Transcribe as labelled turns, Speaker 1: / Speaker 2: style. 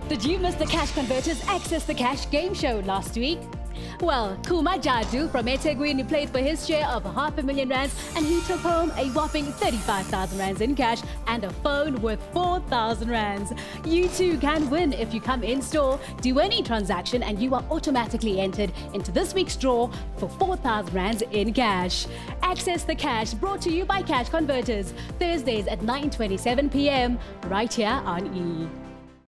Speaker 1: Did you miss the Cash Converters Access the Cash game show last week? Well, Kuma Jadu from eThekwini played for his share of R500,000 and he took home a whopping 35,000 rands in cash and a phone worth 4,000 rands. You too can win if you come in store, do any transaction and you are automatically entered into this week's draw for 4,000 rands in cash. Access the Cash brought to you by Cash Converters, Thursdays at 9:27 p.m. right here on E!